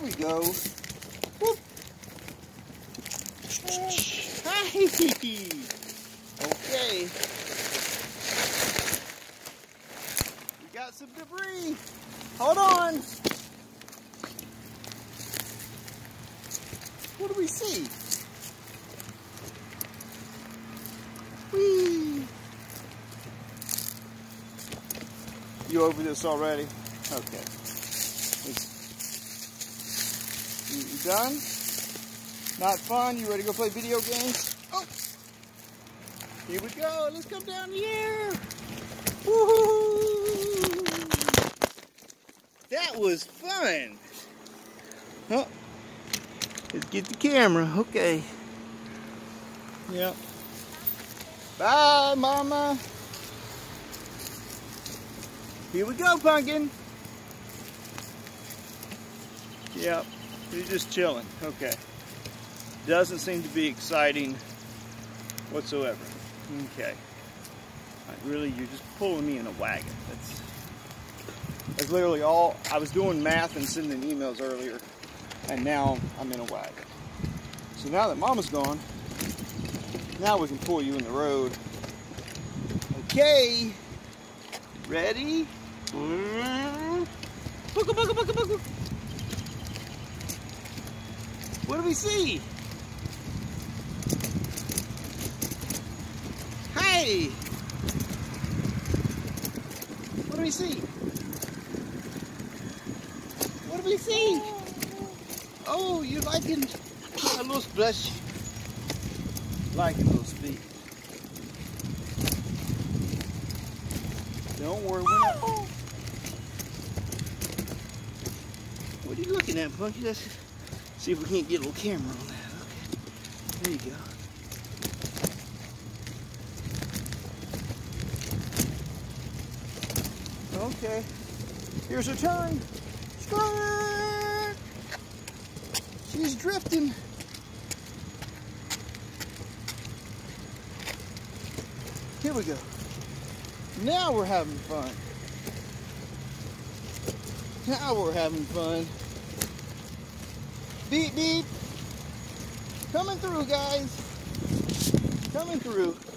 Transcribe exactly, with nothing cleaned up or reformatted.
we go. Whoop. Hi. Okay. We got some debris. Hold on. What do we see? Whee. You over this already? Okay. You, you done? Not fun? You ready to go play video games? Oh! Here we go. Let's come down here. Woohoo! That was fun. Oh. Let's get the camera. Okay. Yep. Bye, Mama. Here we go, Pumpkin. Yep. He's just chilling. Okay. Doesn't seem to be exciting whatsoever. Okay. Like, really, you're just pulling me in a wagon. That's, that's literally all. I was doing math and sending emails earlier, and now I'm in a wagon. So now that Mama's gone, now we can pull you in the road. Okay. Ready? Booga, booga, booga, booga. What do we see? Hey! What do we see? What do we see? Oh, you liking a little splash? Like a little speed. Don't worry, we're not. What are you looking at, Punky? Let's see if we can't get a little camera on that. Okay. There you go. Okay. Here's her turn. Skirt! She's drifting. Here we go. Now we're having fun. Now we're having fun. Beep, beep. Coming through, guys. Coming through.